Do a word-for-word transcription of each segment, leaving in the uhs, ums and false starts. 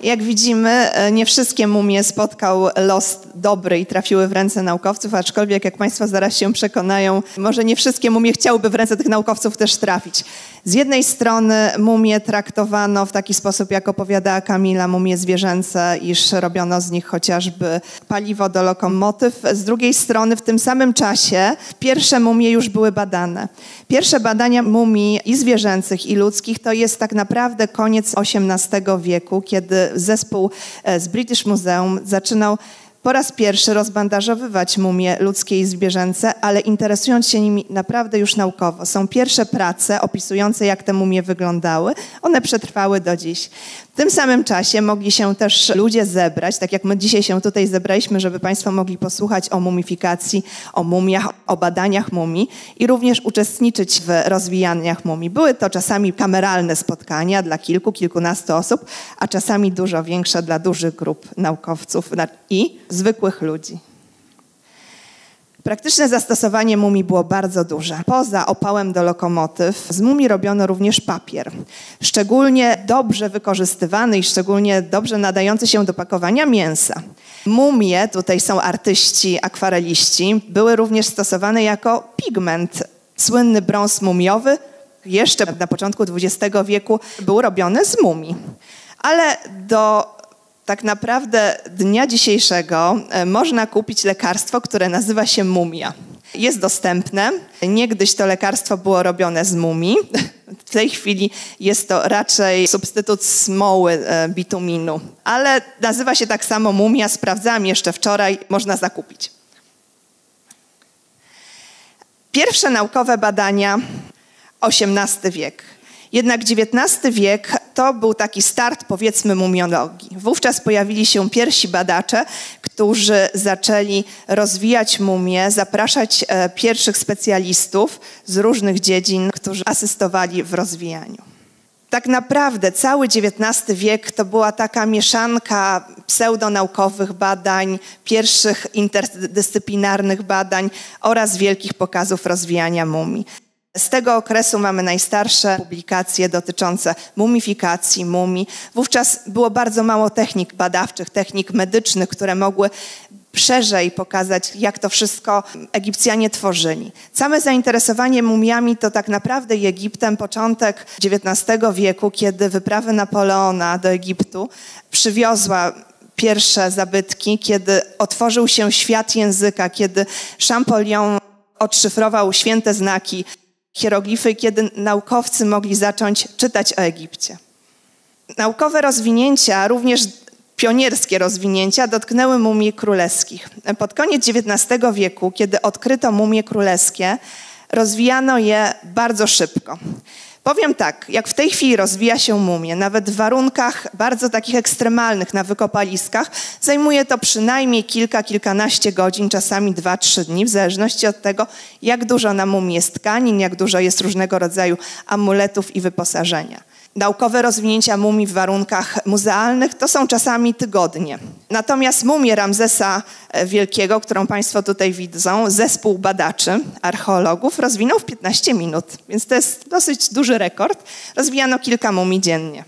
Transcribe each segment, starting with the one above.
Jak widzimy, nie wszystkie mumie spotkał los dobry i trafiły w ręce naukowców, aczkolwiek jak Państwo zaraz się przekonają, może nie wszystkie mumie chciałyby w ręce tych naukowców też trafić. Z jednej strony mumie traktowano w taki sposób, jak opowiadała Kamila, mumie zwierzęce, iż robiono z nich chociażby paliwo do lokomotyw. Z drugiej strony w tym samym czasie pierwsze mumie już były badane. Pierwsze badania mumii i zwierzęcych, i ludzkich to jest tak naprawdę koniec osiemnastego wieku, kiedy zespół z British Museum zaczynał po raz pierwszy rozbandażowywać mumie ludzkie i zwierzęce, ale interesując się nimi naprawdę już naukowo. Są pierwsze prace opisujące, jak te mumie wyglądały. One przetrwały do dziś. W tym samym czasie mogli się też ludzie zebrać, tak jak my dzisiaj się tutaj zebraliśmy, żeby Państwo mogli posłuchać o mumifikacji, o mumiach, o badaniach mumii i również uczestniczyć w rozwijaniach mumii. Były to czasami kameralne spotkania dla kilku, kilkunastu osób, a czasami dużo większe dla dużych grup naukowców i zwykłych ludzi. Praktyczne zastosowanie mumii było bardzo duże. Poza opałem do lokomotyw z mumii robiono również papier. Szczególnie dobrze wykorzystywany i szczególnie dobrze nadający się do pakowania mięsa. Mumie, tutaj są artyści, akwareliści, były również stosowane jako pigment. Słynny brąz mumiowy jeszcze na początku dwudziestego wieku był robiony z mumii. Ale do tak naprawdę dnia dzisiejszego można kupić lekarstwo, które nazywa się mumia. Jest dostępne. Niegdyś to lekarstwo było robione z mumii. W tej chwili jest to raczej substytut smoły bituminu. Ale nazywa się tak samo mumia. Sprawdzałam jeszcze wczoraj. Można zakupić. Pierwsze naukowe badania osiemnasty wiek. Jednak dziewiętnasty wiek to był taki start, powiedzmy, mumiologii. Wówczas pojawili się pierwsi badacze, którzy zaczęli rozwijać mumie, zapraszać e, pierwszych specjalistów z różnych dziedzin, którzy asystowali w rozwijaniu. Tak naprawdę cały dziewiętnasty wiek to była taka mieszanka pseudonaukowych badań, pierwszych interdyscyplinarnych badań oraz wielkich pokazów rozwijania mumii. Z tego okresu mamy najstarsze publikacje dotyczące mumifikacji, mumii. Wówczas było bardzo mało technik badawczych, technik medycznych, które mogły szerzej pokazać, jak to wszystko Egipcjanie tworzyli. Same zainteresowanie mumiami to tak naprawdę Egiptem początek dziewiętnastego wieku, kiedy wyprawy Napoleona do Egiptu przywiozła pierwsze zabytki, kiedy otworzył się świat języka, kiedy Champollion odszyfrował święte znaki, hieroglify, kiedy naukowcy mogli zacząć czytać o Egipcie. Naukowe rozwinięcia, również pionierskie rozwinięcia, dotknęły mumii królewskich. Pod koniec dziewiętnastego wieku, kiedy odkryto mumie królewskie, rozwijano je bardzo szybko. Powiem tak, jak w tej chwili rozwija się mumie, nawet w warunkach bardzo takich ekstremalnych na wykopaliskach, zajmuje to przynajmniej kilka, kilkanaście godzin, czasami dwa, trzy dni, w zależności od tego, jak dużo na mumii jest tkanin, jak dużo jest różnego rodzaju amuletów i wyposażenia. Naukowe rozwinięcia mumii w warunkach muzealnych to są czasami tygodnie. Natomiast mumię Ramzesa Wielkiego, którą Państwo tutaj widzą, zespół badaczy, archeologów rozwinął w piętnaście minut, więc to jest dosyć duży rekord. Rozwijano kilka mumii dziennie.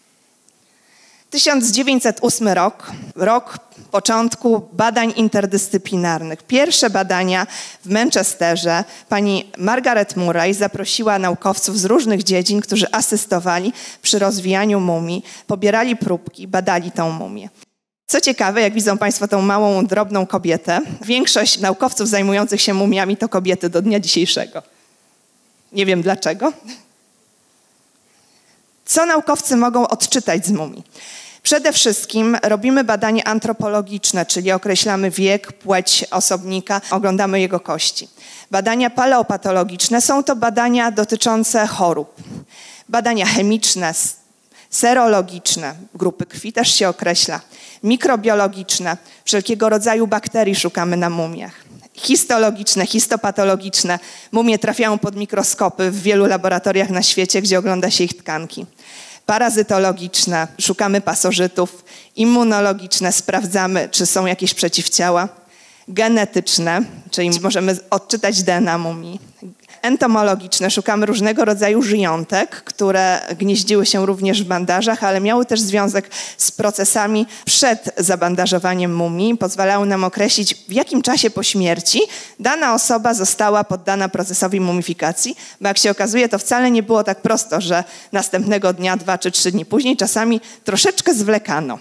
tysiąc dziewięćset ósmy rok, rok początku badań interdyscyplinarnych. Pierwsze badania w Manchesterze pani Margaret Murray zaprosiła naukowców z różnych dziedzin, którzy asystowali przy rozwijaniu mumii, pobierali próbki, badali tą mumię. Co ciekawe, jak widzą Państwo tą małą, drobną kobietę, większość naukowców zajmujących się mumiami to kobiety do dnia dzisiejszego. Nie wiem dlaczego. Co naukowcy mogą odczytać z mumii? Przede wszystkim robimy badanie antropologiczne, czyli określamy wiek, płeć osobnika, oglądamy jego kości. Badania paleopatologiczne są to badania dotyczące chorób. Badania chemiczne, serologiczne, grupy krwi też się określa, mikrobiologiczne, wszelkiego rodzaju bakterii szukamy na mumiach. Histologiczne, histopatologiczne, mumie trafiają pod mikroskopy w wielu laboratoriach na świecie, gdzie ogląda się ich tkanki. Parazytologiczne, szukamy pasożytów, immunologiczne, sprawdzamy, czy są jakieś przeciwciała, genetyczne, czyli możemy odczytać D N A mumii, entomologiczne. Szukamy różnego rodzaju żyjątek, które gnieździły się również w bandażach, ale miały też związek z procesami przed zabandażowaniem mumii. Pozwalały nam określić, w jakim czasie po śmierci dana osoba została poddana procesowi mumifikacji, bo jak się okazuje, to wcale nie było tak prosto, że następnego dnia, dwa czy trzy dni później, czasami troszeczkę zwlekano.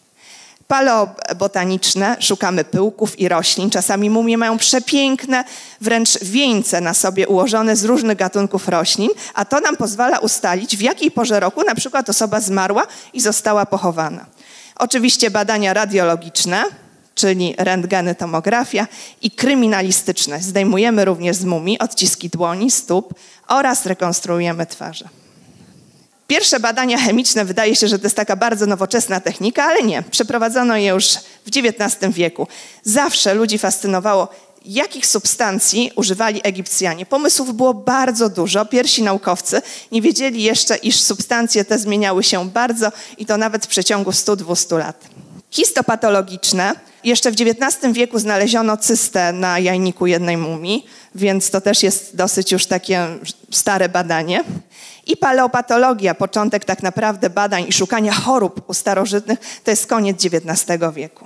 Paleobotaniczne, szukamy pyłków i roślin. Czasami mumie mają przepiękne, wręcz wieńce na sobie ułożone z różnych gatunków roślin, a to nam pozwala ustalić, w jakiej porze roku na przykład osoba zmarła i została pochowana. Oczywiście badania radiologiczne, czyli rentgeny, tomografia i kryminalistyczne. Zdejmujemy również z mumii odciski dłoni, stóp oraz rekonstruujemy twarze. Pierwsze badania chemiczne, wydaje się, że to jest taka bardzo nowoczesna technika, ale nie. Przeprowadzono je już w dziewiętnastym wieku. Zawsze ludzi fascynowało, jakich substancji używali Egipcjanie. Pomysłów było bardzo dużo. Pierwsi naukowcy nie wiedzieli jeszcze, iż substancje te zmieniały się bardzo i to nawet w przeciągu stu do dwustu lat. Histopatologiczne. Jeszcze w dziewiętnastym wieku znaleziono cystę na jajniku jednej mumii, więc to też jest dosyć już takie stare badanie. I paleopatologia, początek tak naprawdę badań i szukania chorób u starożytnych, to jest koniec dziewiętnastego wieku.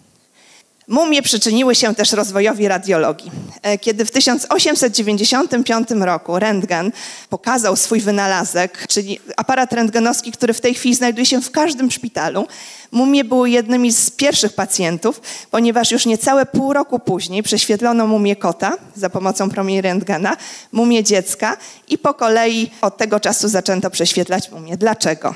Mumie przyczyniły się też rozwojowi radiologii. Kiedy w tysiąc osiemset dziewięćdziesiątym piątym roku rentgen pokazał swój wynalazek, czyli aparat rentgenowski, który w tej chwili znajduje się w każdym szpitalu, mumie były jednymi z pierwszych pacjentów, ponieważ już niecałe pół roku później prześwietlono mumię kota za pomocą promieni rentgena, mumię dziecka i po kolei od tego czasu zaczęto prześwietlać mumię. Dlaczego?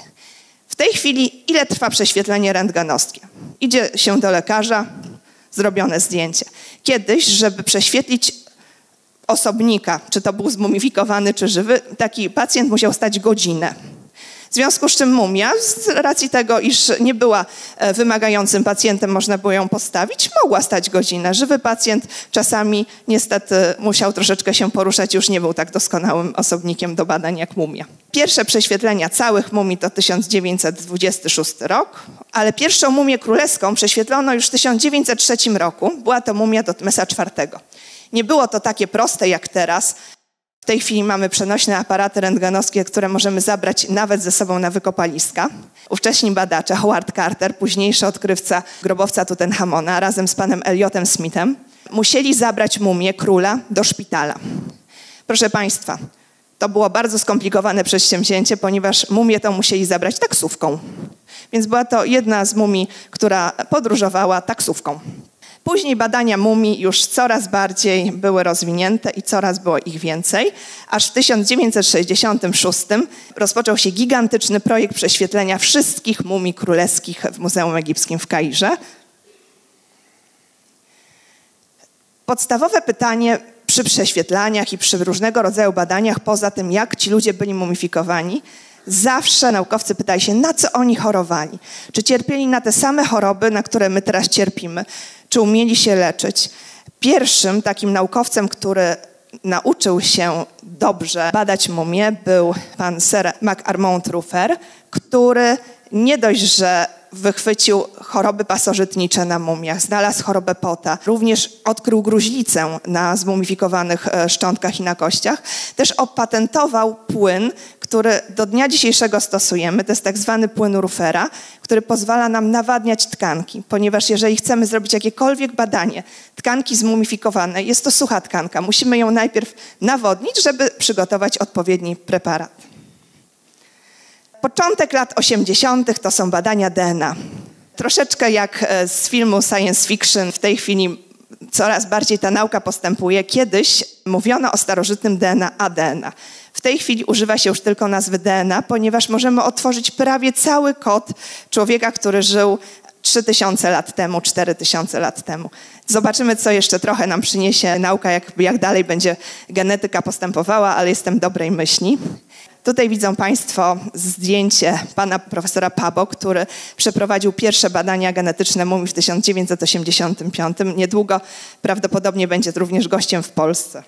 W tej chwili ile trwa prześwietlenie rentgenowskie? Idzie się do lekarza, zrobione zdjęcie. Kiedyś, żeby prześwietlić osobnika, czy to był zmumifikowany, czy żywy, taki pacjent musiał stać godzinę. W związku z czym mumia, z racji tego, iż nie była wymagającym pacjentem, można było ją postawić, mogła stać godzinę. Żywy pacjent czasami niestety musiał troszeczkę się poruszać, już nie był tak doskonałym osobnikiem do badań jak mumia. Pierwsze prześwietlenia całych mumii to tysiąc dziewięćset dwudziesty szósty rok, ale pierwszą mumię królewską prześwietlono już w tysiąc dziewięćset trzecim roku. Była to mumia Totmesa czwartego. Nie było to takie proste jak teraz. W tej chwili mamy przenośne aparaty rentgenowskie, które możemy zabrać nawet ze sobą na wykopaliska. Ówcześni badacze, Howard Carter, późniejszy odkrywca grobowca Tutenchamona, razem z panem Elliotem Smithem, musieli zabrać mumię króla do szpitala. Proszę państwa, to było bardzo skomplikowane przedsięwzięcie, ponieważ mumię to musieli zabrać taksówką. Więc była to jedna z mumii, która podróżowała taksówką. Później badania mumii już coraz bardziej były rozwinięte i coraz było ich więcej, aż w tysiąc dziewięćset sześćdziesiątym szóstym rozpoczął się gigantyczny projekt prześwietlenia wszystkich mumii królewskich w Muzeum Egipskim w Kairze. Podstawowe pytanie przy prześwietlaniach i przy różnego rodzaju badaniach, poza tym jak ci ludzie byli mumifikowani, zawsze naukowcy pytali się, na co oni chorowali. Czy cierpieli na te same choroby, na które my teraz cierpimy? Czy umieli się leczyć? Pierwszym takim naukowcem, który nauczył się dobrze badać mumie, był pan Sir MacArmont Rufer, który nie dość, że wychwycił choroby pasożytnicze na mumiach, znalazł chorobę Pota, również odkrył gruźlicę na zmumifikowanych szczątkach i na kościach. Też opatentował płyn, który do dnia dzisiejszego stosujemy. To jest tak zwany płyn Rufera, który pozwala nam nawadniać tkanki, ponieważ jeżeli chcemy zrobić jakiekolwiek badanie tkanki zmumifikowanej, jest to sucha tkanka. Musimy ją najpierw nawodnić, żeby przygotować odpowiedni preparat. Początek lat osiemdziesiątych to są badania D N A. Troszeczkę jak z filmu science fiction, w tej chwili coraz bardziej ta nauka postępuje. Kiedyś mówiono o starożytnym D N A A D N A. W tej chwili używa się już tylko nazwy D N A, ponieważ możemy otworzyć prawie cały kod człowieka, który żył trzy tysiące lat temu, cztery tysiące lat temu. Zobaczymy, co jeszcze trochę nam przyniesie nauka, jak, jak dalej będzie genetyka postępowała, ale jestem dobrej myśli. Tutaj widzą państwo zdjęcie pana profesora Pabo, który przeprowadził pierwsze badania genetyczne mumii w tysiąc dziewięćset osiemdziesiątym piątym. Niedługo prawdopodobnie będzie również gościem w Polsce.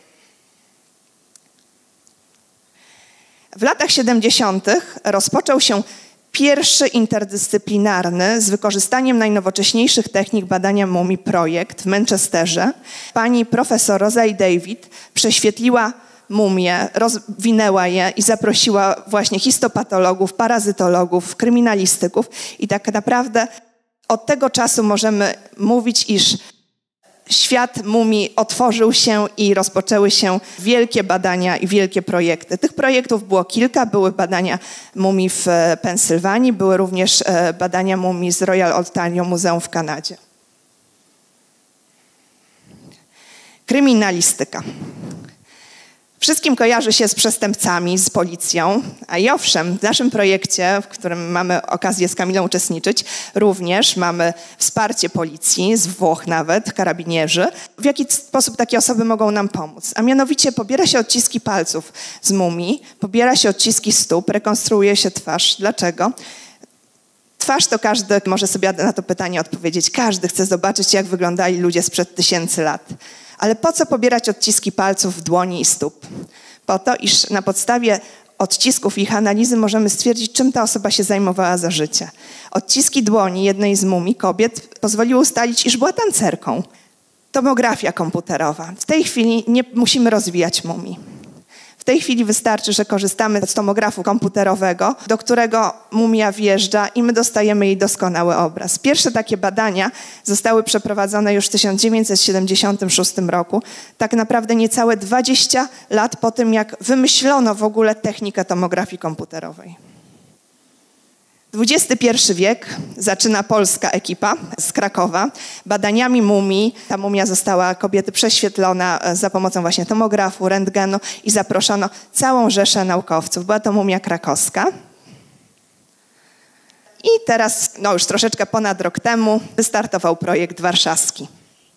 W latach siedemdziesiątych rozpoczął się pierwszy interdyscyplinarny z wykorzystaniem najnowocześniejszych technik badania mumii projekt w Manchesterze. Pani profesor Rosalie David prześwietliła mumie, rozwinęła je i zaprosiła właśnie histopatologów, parazytologów, kryminalistyków i tak naprawdę od tego czasu możemy mówić, iż świat mumii otworzył się i rozpoczęły się wielkie badania i wielkie projekty. Tych projektów było kilka. Były badania mumii w Pensylwanii, były również badania mumii z Royal Ontario Muzeum w Kanadzie. Kryminalistyka. Wszystkim kojarzy się z przestępcami, z policją, a i owszem, w naszym projekcie, w którym mamy okazję z Kamilą uczestniczyć, również mamy wsparcie policji, z Włoch nawet, karabinierzy. W jaki sposób takie osoby mogą nam pomóc? A mianowicie pobiera się odciski palców z mumii, pobiera się odciski stóp, rekonstruuje się twarz. Dlaczego? Twarz to każdy może sobie na to pytanie odpowiedzieć. Każdy chce zobaczyć, jak wyglądali ludzie sprzed tysięcy lat. Ale po co pobierać odciski palców w dłoni i stóp? Po to, iż na podstawie odcisków i ich analizy możemy stwierdzić, czym ta osoba się zajmowała za życie. Odciski dłoni jednej z mumii kobiet pozwoliły ustalić, iż była tancerką. Tomografia komputerowa. W tej chwili nie musimy rozwijać mumii. W tej chwili wystarczy, że korzystamy z tomografu komputerowego, do którego mumia wjeżdża i my dostajemy jej doskonały obraz. Pierwsze takie badania zostały przeprowadzone już w tysiąc dziewięćset siedemdziesiątym szóstym roku, tak naprawdę niecałe dwadzieścia lat po tym, jak wymyślono w ogóle technikę tomografii komputerowej. dwudziesty pierwszy wiek zaczyna polska ekipa z Krakowa. Badaniami mumii, ta mumia została kobiety prześwietlona za pomocą właśnie tomografu, rentgenu i zaproszono całą rzeszę naukowców. Była to mumia krakowska. I teraz, no już troszeczkę ponad rok temu, wystartował projekt warszawski.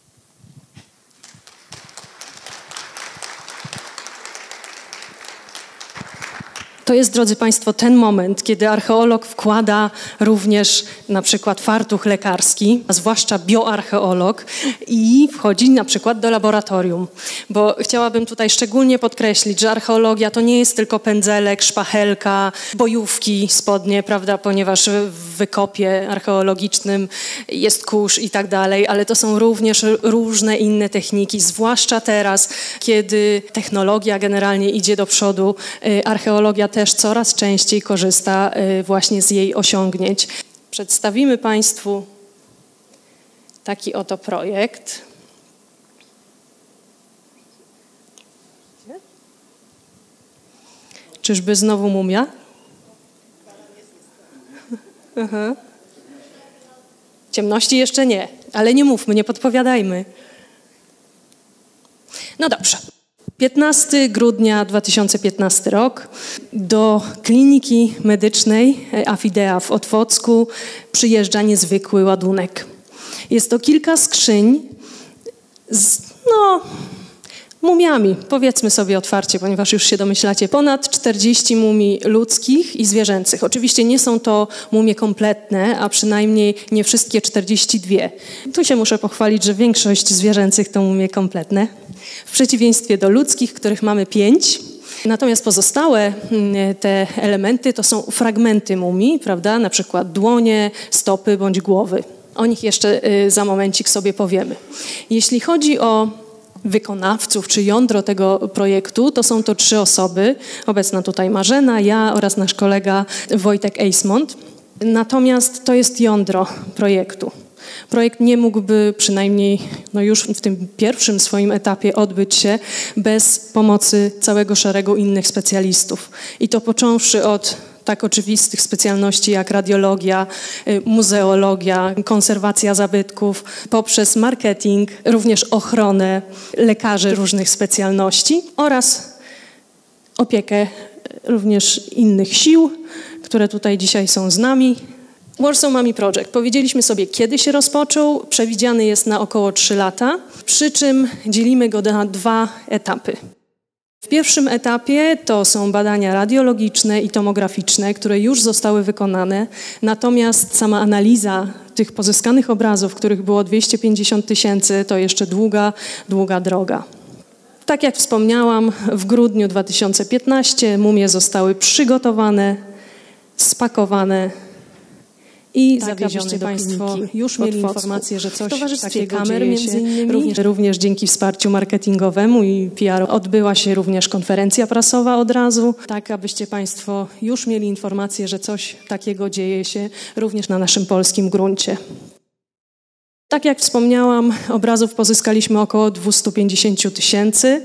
To jest, drodzy Państwo, ten moment, kiedy archeolog wkłada również na przykład fartuch lekarski, a zwłaszcza bioarcheolog, i wchodzi na przykład do laboratorium. Bo chciałabym tutaj szczególnie podkreślić, że archeologia to nie jest tylko pędzelek, szpachelka, bojówki, spodnie, prawda, ponieważ w wykopie archeologicznym jest kurz i tak dalej, ale to są również różne inne techniki, zwłaszcza teraz, kiedy technologia generalnie idzie do przodu, archeologia też coraz częściej korzysta właśnie z jej osiągnięć. Przedstawimy Państwu taki oto projekt. Czyżby znowu mumia? Aha. Ciemności jeszcze nie, ale nie mówmy, nie podpowiadajmy. No dobrze. piętnastego grudnia dwa tysiące piętnastego rok do kliniki medycznej Afidea w Otwocku przyjeżdża niezwykły ładunek. Jest to kilka skrzyń z, no, mumiami, powiedzmy sobie otwarcie, ponieważ już się domyślacie, ponad czterdzieści mumii ludzkich i zwierzęcych. Oczywiście nie są to mumie kompletne, a przynajmniej nie wszystkie czterdzieści dwie. Tu się muszę pochwalić, że większość zwierzęcych to mumie kompletne, w przeciwieństwie do ludzkich, których mamy pięć. Natomiast pozostałe te elementy to są fragmenty mumii, prawda? Na przykład dłonie, stopy bądź głowy. O nich jeszcze za momencik sobie powiemy. Jeśli chodzi o wykonawców czy jądro tego projektu, to są to trzy osoby. Obecna tutaj Marzena, ja oraz nasz kolega Wojtek Eismont. Natomiast to jest jądro projektu. Projekt nie mógłby przynajmniej no już w tym pierwszym swoim etapie odbyć się bez pomocy całego szeregu innych specjalistów. I to począwszy od tak oczywistych specjalności jak radiologia, muzeologia, konserwacja zabytków, poprzez marketing, również ochronę, lekarzy różnych specjalności oraz opiekę również innych sił, które tutaj dzisiaj są z nami. Warsaw Mummy Project. Powiedzieliśmy sobie, kiedy się rozpoczął. Przewidziany jest na około trzy lata, przy czym dzielimy go na dwa etapy. W pierwszym etapie to są badania radiologiczne i tomograficzne, które już zostały wykonane, natomiast sama analiza tych pozyskanych obrazów, których było dwieście pięćdziesiąt tysięcy, to jeszcze długa, długa droga. Tak jak wspomniałam, w grudniu dwa tysiące piętnastego mumie zostały przygotowane, spakowane i tak, zawieziony do Państwo już mieli informację, że coś w takiego kamer między innymi. Również, również dzięki wsparciu marketingowemu i P R odbyła się również konferencja prasowa od razu, tak abyście Państwo już mieli informację, że coś takiego dzieje się również na naszym polskim gruncie. Tak jak wspomniałam, obrazów pozyskaliśmy około dwieście pięćdziesiąt tysięcy.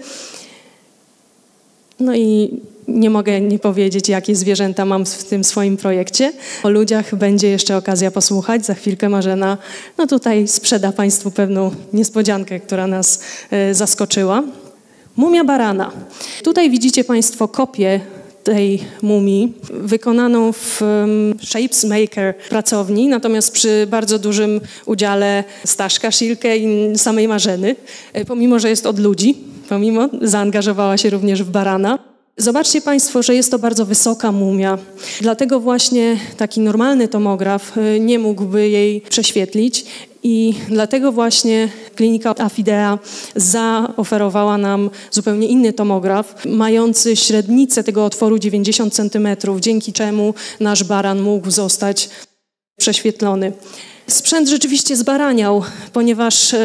No i nie mogę nie powiedzieć, jakie zwierzęta mam w tym swoim projekcie. O ludziach będzie jeszcze okazja posłuchać. Za chwilkę Marzena no tutaj sprzeda Państwu pewną niespodziankę, która nas e, zaskoczyła. Mumia barana. Tutaj widzicie Państwo kopię tej mumii wykonaną w um, Shapesmaker pracowni, natomiast przy bardzo dużym udziale Staszka Szilkę i samej Marzeny, e, pomimo że jest od ludzi, pomimo zaangażowała się również w barana. Zobaczcie Państwo, że jest to bardzo wysoka mumia, dlatego właśnie taki normalny tomograf nie mógłby jej prześwietlić i dlatego właśnie klinika Affidea zaoferowała nam zupełnie inny tomograf, mający średnicę tego otworu dziewięćdziesiąt centymetrów, dzięki czemu nasz baran mógł zostać prześwietlony. Sprzęt rzeczywiście zbaraniał, ponieważ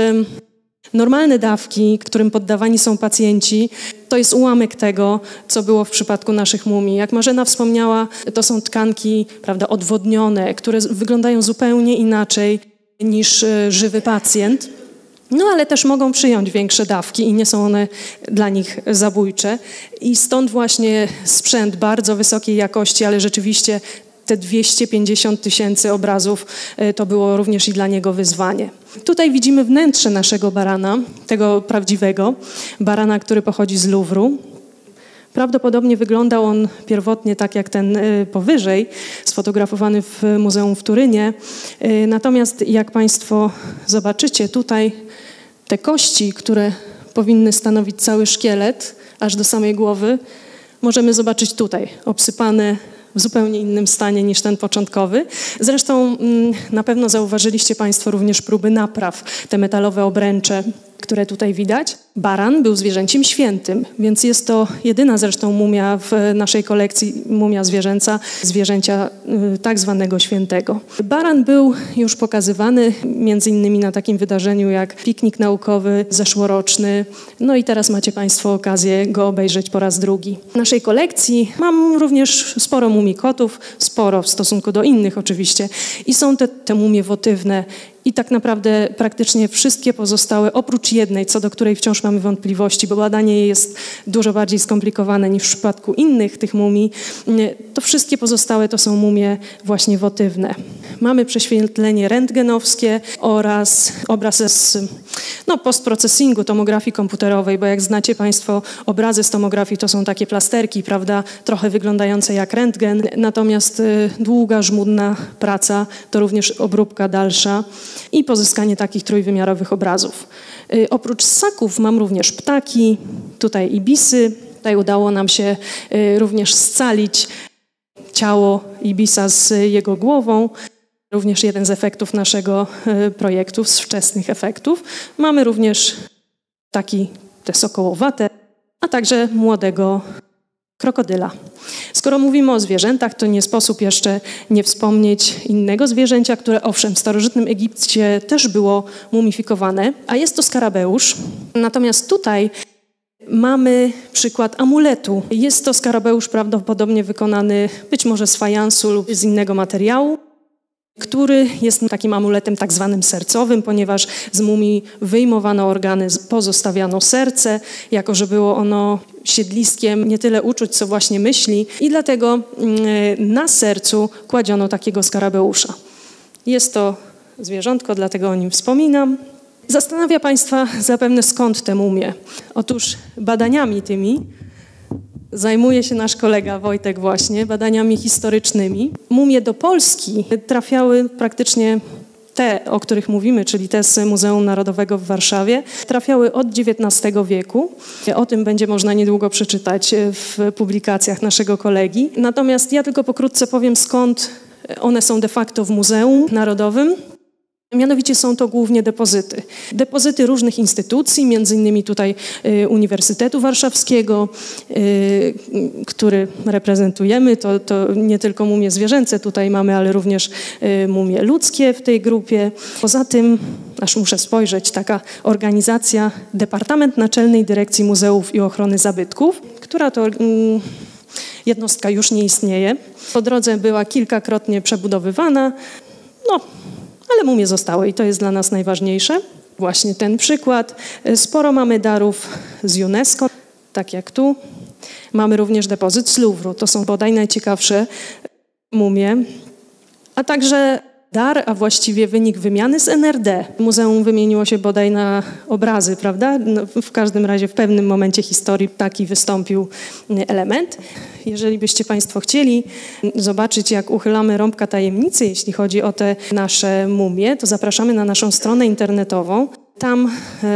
normalne dawki, którym poddawani są pacjenci, to jest ułamek tego, co było w przypadku naszych mumii. Jak Marzena wspomniała, to są tkanki, prawda, odwodnione, które wyglądają zupełnie inaczej niż żywy pacjent. No ale też mogą przyjąć większe dawki i nie są one dla nich zabójcze. I stąd właśnie sprzęt bardzo wysokiej jakości, ale rzeczywiście te dwieście pięćdziesiąt tysięcy obrazów to było również i dla niego wyzwanie. Tutaj widzimy wnętrze naszego barana, tego prawdziwego barana, który pochodzi z Luwru. Prawdopodobnie wyglądał on pierwotnie tak jak ten powyżej, sfotografowany w Muzeum w Turynie. Natomiast jak Państwo zobaczycie tutaj te kości, które powinny stanowić cały szkielet, aż do samej głowy, możemy zobaczyć tutaj, obsypane w zupełnie innym stanie niż ten początkowy. Zresztą na pewno zauważyliście Państwo również próby napraw, te metalowe obręcze, które tutaj widać. Baran był zwierzęciem świętym, więc jest to jedyna zresztą mumia w naszej kolekcji, mumia zwierzęca, zwierzęcia y, tak zwanego świętego. Baran był już pokazywany między innymi na takim wydarzeniu jak piknik naukowy zeszłoroczny, no i teraz macie Państwo okazję go obejrzeć po raz drugi. W naszej kolekcji mam również sporo mumii kotów, sporo w stosunku do innych oczywiście i są te, te mumie wotywne. I tak naprawdę praktycznie wszystkie pozostałe, oprócz jednej, co do której wciąż mamy wątpliwości, bo badanie jest dużo bardziej skomplikowane niż w przypadku innych tych mumii, to wszystkie pozostałe to są mumie właśnie wotywne. Mamy prześwietlenie rentgenowskie oraz obraz z no, postprocesingu tomografii komputerowej, bo jak znacie Państwo, obrazy z tomografii to są takie plasterki, prawda, trochę wyglądające jak rentgen, natomiast y, długa, żmudna praca to również obróbka dalsza i pozyskanie takich trójwymiarowych obrazów. Y, oprócz ssaków mam również ptaki, tutaj ibisy. Tutaj udało nam się y, również scalić ciało ibisa z jego głową. Również jeden z efektów naszego y, projektu, z wczesnych efektów. Mamy również taki, te sokołowate, a także młodego krokodyla. Skoro mówimy o zwierzętach, to nie sposób jeszcze nie wspomnieć innego zwierzęcia, które owszem w starożytnym Egipcie też było mumifikowane, a jest to skarabeusz. Natomiast tutaj mamy przykład amuletu. Jest to skarabeusz prawdopodobnie wykonany być może z fajansu lub z innego materiału, który jest takim amuletem tak zwanym sercowym, ponieważ z mumii wyjmowano organy, pozostawiano serce, jako że było ono siedliskiem nie tyle uczuć, co właśnie myśli i dlatego na sercu kładziono takiego skarabeusza. Jest to zwierzątko, dlatego o nim wspominam. Zastanawia Państwa zapewne skąd te mumie. Otóż badaniami tymi zajmuje się nasz kolega Wojtek właśnie, badaniami historycznymi. Mumie do Polski trafiały praktycznie te, o których mówimy, czyli te z Muzeum Narodowego w Warszawie, trafiały od dziewiętnastego wieku. O tym będzie można niedługo przeczytać w publikacjach naszego kolegi. Natomiast ja tylko pokrótce powiem, skąd one są de facto w Muzeum Narodowym. Mianowicie są to głównie depozyty. Depozyty różnych instytucji, między innymi tutaj y, Uniwersytetu Warszawskiego, y, który reprezentujemy. To, to nie tylko mumie zwierzęce tutaj mamy, ale również y, mumie ludzkie w tej grupie. Poza tym, aż muszę spojrzeć, taka organizacja Departament Naczelnej Dyrekcji Muzeów i Ochrony Zabytków, która to... Y, jednostka już nie istnieje. Po drodze była kilkakrotnie przebudowywana. No, ale mumie zostały i to jest dla nas najważniejsze. Właśnie ten przykład. Sporo mamy darów z UNESCO, tak jak tu. Mamy również depozyt z Louvru. To są bodaj najciekawsze mumie. A także dar, a właściwie wynik wymiany z N R D. Muzeum wymieniło się bodaj na obrazy, prawda? No, w każdym razie w pewnym momencie historii taki wystąpił element. Jeżeli byście Państwo chcieli zobaczyć, jak uchylamy rąbka tajemnicy, jeśli chodzi o te nasze mumie, to zapraszamy na naszą stronę internetową. Tam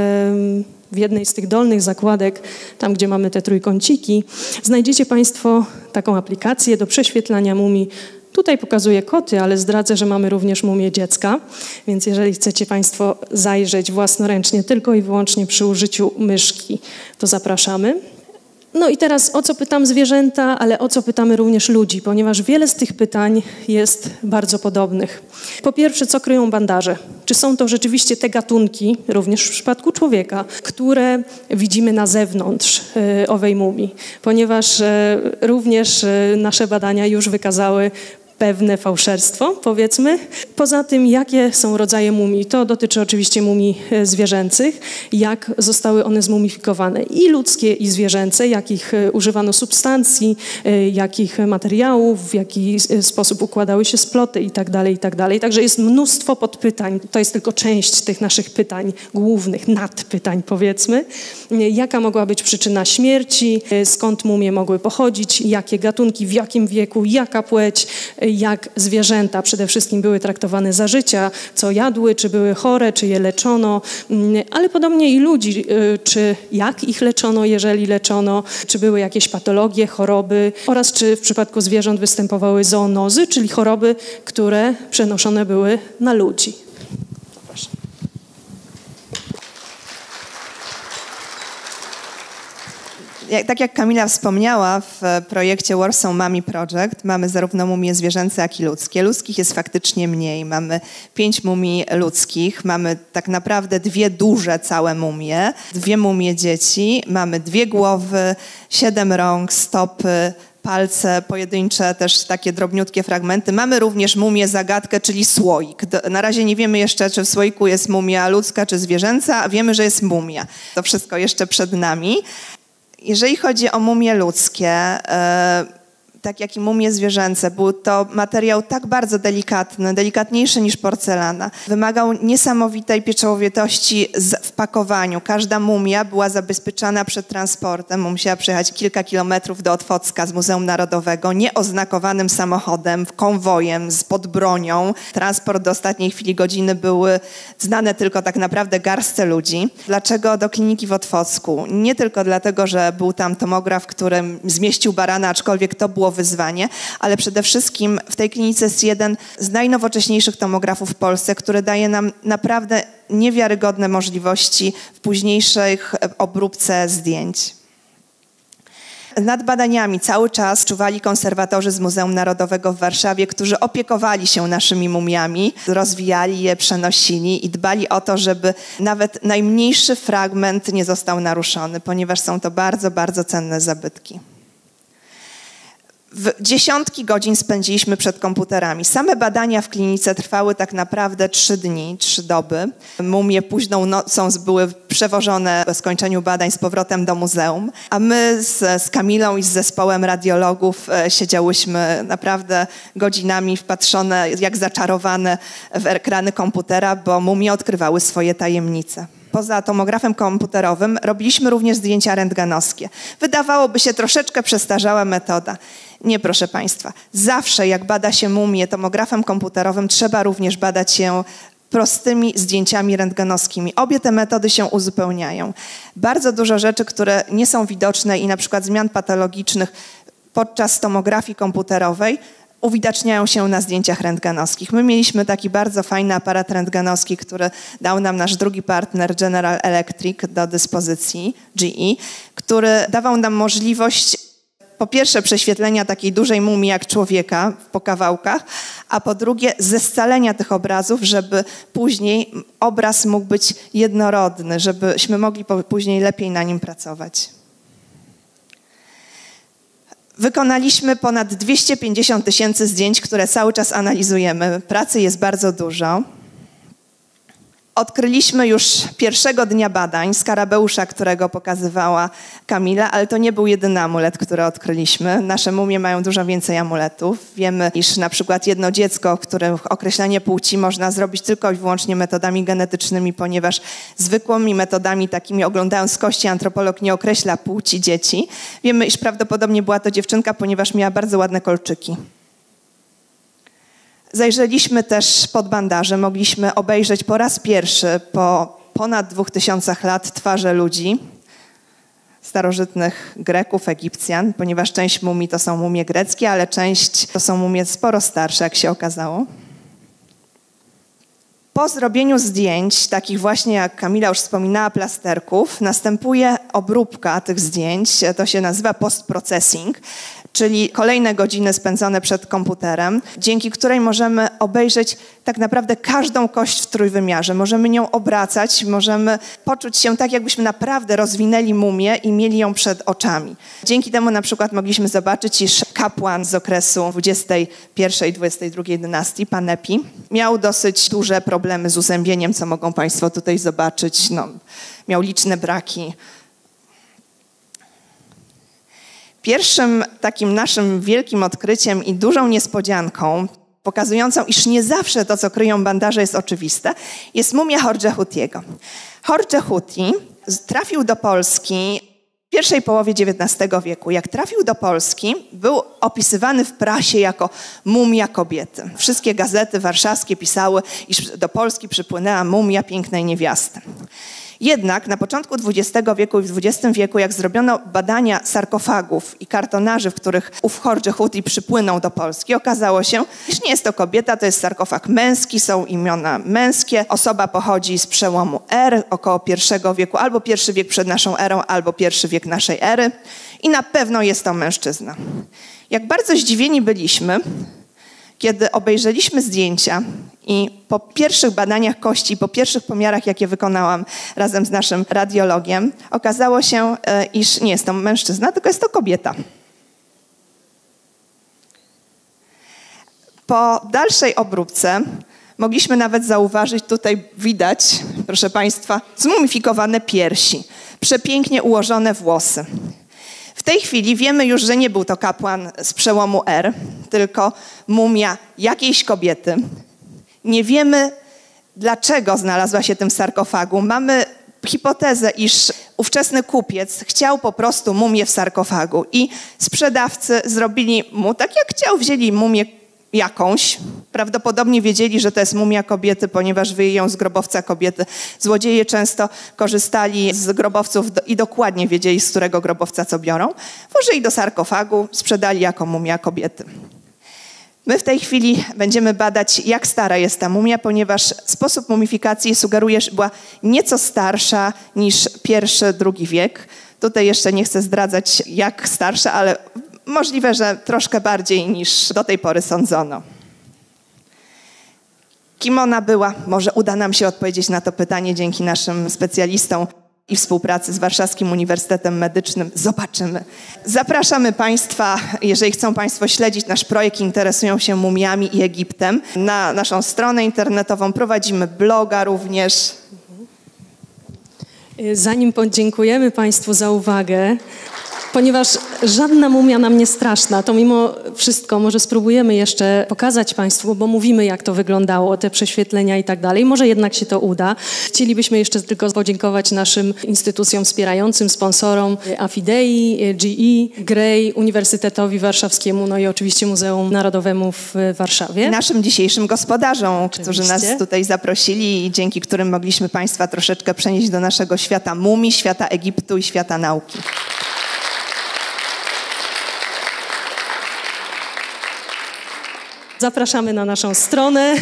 w jednej z tych dolnych zakładek, tam gdzie mamy te trójkąciki, znajdziecie Państwo taką aplikację do prześwietlania mumii. Tutaj pokazuję koty, ale zdradzę, że mamy również mumię dziecka, więc jeżeli chcecie Państwo zajrzeć własnoręcznie tylko i wyłącznie przy użyciu myszki, to zapraszamy. No i teraz o co pytam zwierzęta, ale o co pytamy również ludzi, ponieważ wiele z tych pytań jest bardzo podobnych. Po pierwsze, co kryją bandaże? Czy są to rzeczywiście te gatunki, również w przypadku człowieka, które widzimy na zewnątrz y, owej mumii? Ponieważ y, również y, nasze badania już wykazały pewne fałszerstwo, powiedzmy. Poza tym, jakie są rodzaje mumii? To dotyczy oczywiście mumii zwierzęcych, jak zostały one zmumifikowane. I ludzkie, i zwierzęce, jakich używano substancji, jakich materiałów, w jaki sposób układały się sploty i tak dalej, i tak dalej. Także jest mnóstwo podpytań. To jest tylko część tych naszych pytań głównych, nadpytań, powiedzmy. Jaka mogła być przyczyna śmierci? Skąd mumie mogły pochodzić? Jakie gatunki? W jakim wieku? Jaka płeć? Jak zwierzęta przede wszystkim były traktowane za życia, co jadły, czy były chore, czy je leczono, ale podobnie i ludzi, czy jak ich leczono, jeżeli leczono, czy były jakieś patologie, choroby oraz czy w przypadku zwierząt występowały zoonozy, czyli choroby, które przenoszone były na ludzi. Proszę. Tak jak Kamila wspomniała, w projekcie Warsaw Mummy Project mamy zarówno mumie zwierzęce, jak i ludzkie. Ludzkich jest faktycznie mniej. Mamy pięć mumii ludzkich, mamy tak naprawdę dwie duże całe mumie, dwie mumie dzieci, mamy dwie głowy, siedem rąk, stopy, palce, pojedyncze, też takie drobniutkie fragmenty. Mamy również mumię zagadkę, czyli słoik. Na razie nie wiemy jeszcze, czy w słoiku jest mumia ludzka, czy zwierzęca, a wiemy, że jest mumia. To wszystko jeszcze przed nami. Jeżeli chodzi o mumie ludzkie, tak jak i mumie zwierzęce, był to materiał tak bardzo delikatny, delikatniejszy niż porcelana. Wymagał niesamowitej pieczołowitości w pakowaniu. Każda mumia była zabezpieczana przed transportem. Musiała przejechać kilka kilometrów do Otwocka z Muzeum Narodowego, nieoznakowanym samochodem, konwojem, z pod bronią. Transport do ostatniej chwili godziny były znane tylko tak naprawdę garstce ludzi. Dlaczego do kliniki w Otwocku? Nie tylko dlatego, że był tam tomograf, który zmieścił barana, aczkolwiek to było wyzwanie, ale przede wszystkim w tej klinice jest jeden z najnowocześniejszych tomografów w Polsce, który daje nam naprawdę niewiarygodne możliwości w późniejszej obróbce zdjęć. Nad badaniami cały czas czuwali konserwatorzy z Muzeum Narodowego w Warszawie, którzy opiekowali się naszymi mumiami, rozwijali je, przenosili i dbali o to, żeby nawet najmniejszy fragment nie został naruszony, ponieważ są to bardzo, bardzo cenne zabytki. W dziesiątki godzin spędziliśmy przed komputerami. Same badania w klinice trwały tak naprawdę trzy dni, trzy doby. Mumie późną nocą były przewożone po skończeniu badań z powrotem do muzeum, a my z, z Kamilą i z zespołem radiologów siedziałyśmy naprawdę godzinami wpatrzone, jak zaczarowane w ekrany komputera, bo mumie odkrywały swoje tajemnice. Poza tomografem komputerowym robiliśmy również zdjęcia rentgenowskie. Wydawałoby się troszeczkę przestarzała metoda. Nie, proszę Państwa. Zawsze jak bada się mumię tomografem komputerowym, trzeba również badać się prostymi zdjęciami rentgenowskimi. Obie te metody się uzupełniają. Bardzo dużo rzeczy, które nie są widoczne i na przykład zmian patologicznych podczas tomografii komputerowej uwidaczniają się na zdjęciach rentgenowskich. My mieliśmy taki bardzo fajny aparat rentgenowski, który dał nam nasz drugi partner General Electric do dyspozycji, G E, który dawał nam możliwość po pierwsze prześwietlenia takiej dużej mumii jak człowieka po kawałkach, a po drugie zescalenia tych obrazów, żeby później obraz mógł być jednorodny, żebyśmy mogli później lepiej na nim pracować. Wykonaliśmy ponad dwieście pięćdziesiąt tysięcy zdjęć, które cały czas analizujemy. Pracy jest bardzo dużo. Odkryliśmy już pierwszego dnia badań skarabeusza, którego pokazywała Kamila, ale to nie był jedyny amulet, który odkryliśmy. Nasze mumie mają dużo więcej amuletów. Wiemy, iż na przykład jedno dziecko, których określenie płci można zrobić tylko i wyłącznie metodami genetycznymi, ponieważ zwykłymi metodami takimi, oglądając kości, antropolog nie określa płci dzieci. Wiemy, iż prawdopodobnie była to dziewczynka, ponieważ miała bardzo ładne kolczyki. Zajrzeliśmy też pod bandaże, mogliśmy obejrzeć po raz pierwszy po ponad dwóch tysiącach lat twarze ludzi, starożytnych Greków, Egipcjan, ponieważ część mumii to są mumie greckie, ale część to są mumie sporo starsze, jak się okazało. Po zrobieniu zdjęć, takich właśnie jak Kamila już wspominała, plasterków, następuje obróbka tych zdjęć, to się nazywa post-processing, czyli kolejne godziny spędzone przed komputerem, dzięki której możemy obejrzeć tak naprawdę każdą kość w trójwymiarze. Możemy nią obracać, możemy poczuć się tak, jakbyśmy naprawdę rozwinęli mumię i mieli ją przed oczami. Dzięki temu na przykład mogliśmy zobaczyć, iż kapłan z okresu dwudziestej pierwszej dwudziestej drugiej dynastii, Panepi, miał dosyć duże problemy z uzębieniem, co mogą Państwo tutaj zobaczyć. No, miał liczne braki. Pierwszym takim naszym wielkim odkryciem i dużą niespodzianką, pokazującą, iż nie zawsze to, co kryją bandaże, jest oczywiste, jest mumia Hordżehutiego. Hordżehuti trafił do Polski w pierwszej połowie dziewiętnastego wieku. Jak trafił do Polski, był opisywany w prasie jako mumia kobiety. Wszystkie gazety warszawskie pisały, iż do Polski przypłynęła mumia pięknej niewiasty. Jednak na początku dwudziestego wieku i w dwudziestym wieku, jak zrobiono badania sarkofagów i kartonarzy, w których ów Hordżehuti przypłynął do Polski, okazało się, iż nie jest to kobieta, to jest sarkofag męski, są imiona męskie. Osoba pochodzi z przełomu R, około pierwszego wieku, albo pierwszy wiek przed naszą erą, albo pierwszy wiek naszej ery i na pewno jest to mężczyzna. Jak bardzo zdziwieni byliśmy, kiedy obejrzeliśmy zdjęcia i po pierwszych badaniach kości, po pierwszych pomiarach, jakie wykonałam razem z naszym radiologiem, okazało się, iż nie jest to mężczyzna, tylko jest to kobieta. Po dalszej obróbce mogliśmy nawet zauważyć, tutaj widać, proszę Państwa, zmumifikowane piersi, przepięknie ułożone włosy. W tej chwili wiemy już, że nie był to kapłan z przełomu R, tylko mumia jakiejś kobiety. Nie wiemy, dlaczego znalazła się w tym sarkofagu. Mamy hipotezę, iż ówczesny kupiec chciał po prostu mumię w sarkofagu i sprzedawcy zrobili mu tak, jak chciał, wzięli mumię jakąś. Prawdopodobnie wiedzieli, że to jest mumia kobiety, ponieważ wyjęli ją z grobowca kobiety. Złodzieje często korzystali z grobowców do, i dokładnie wiedzieli, z którego grobowca co biorą. Włożyli do sarkofagu, sprzedali jako mumia kobiety. My w tej chwili będziemy badać, jak stara jest ta mumia, ponieważ sposób mumifikacji sugeruje, że była nieco starsza niż pierwszy, drugi wiek. Tutaj jeszcze nie chcę zdradzać, jak starsza, ale możliwe, że troszkę bardziej niż do tej pory sądzono. Kim ona była? Może uda nam się odpowiedzieć na to pytanie dzięki naszym specjalistom i współpracy z Warszawskim Uniwersytetem Medycznym. Zobaczymy. Zapraszamy Państwa, jeżeli chcą Państwo śledzić nasz projekt, interesują się mumiami i Egiptem, na naszą stronę internetową. Prowadzimy bloga również. Zanim podziękujemy Państwu za uwagę, ponieważ żadna mumia nam nie straszna, to mimo wszystko może spróbujemy jeszcze pokazać Państwu, bo mówimy, jak to wyglądało, te prześwietlenia i tak dalej. Może jednak się to uda. Chcielibyśmy jeszcze tylko podziękować naszym instytucjom wspierającym, sponsorom Afidei, G E, Grey, Uniwersytetowi Warszawskiemu, no i oczywiście Muzeum Narodowemu w Warszawie. Naszym dzisiejszym gospodarzom, oczywiście, którzy nas tutaj zaprosili i dzięki którym mogliśmy Państwa troszeczkę przenieść do naszego świata mumii, świata Egiptu i świata nauki. Zapraszamy na naszą stronę.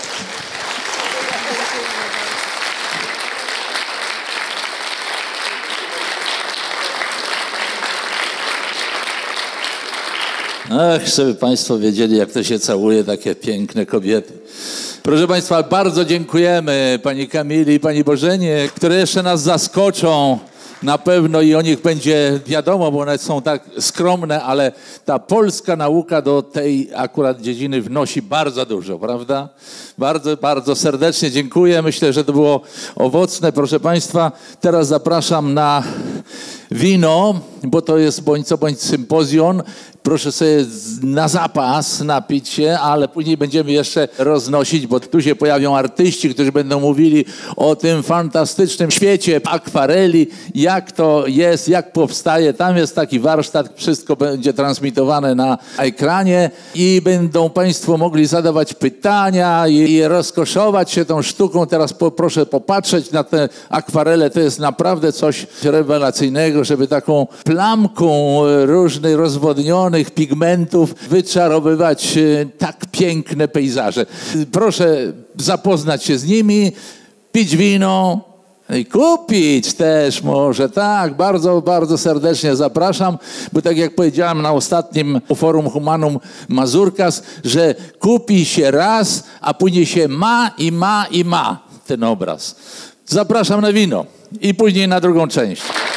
Ach, żeby Państwo wiedzieli, jak to się całuje, takie piękne kobiety. Proszę Państwa, bardzo dziękujemy Pani Kamili i Pani Bożenie, które jeszcze nas zaskoczą. Na pewno i o nich będzie wiadomo, bo one są tak skromne, ale ta polska nauka do tej akurat dziedziny wnosi bardzo dużo, prawda? Bardzo, bardzo serdecznie dziękuję. Myślę, że to było owocne. Proszę Państwa, teraz zapraszam na wino, bo to jest bądź co bądź sympozjon. Proszę sobie na zapas napić się, ale później będziemy jeszcze roznosić, bo tu się pojawią artyści, którzy będą mówili o tym fantastycznym świecie akwareli, jak to jest, jak powstaje. Tam jest taki warsztat, wszystko będzie transmitowane na ekranie i będą Państwo mogli zadawać pytania i, i rozkoszować się tą sztuką. Teraz po, proszę popatrzeć na te akwarele, to jest naprawdę coś rewelacyjnego, żeby taką plamką różnych rozwodnionych pigmentów wyczarowywać tak piękne pejzaże. Proszę zapoznać się z nimi, pić wino i kupić też może. Tak, bardzo, bardzo serdecznie zapraszam, bo tak jak powiedziałem na ostatnim Forum Humanum Mazurkas, że kupi się raz, a później się ma i ma i ma ten obraz. Zapraszam na wino i później na drugą część.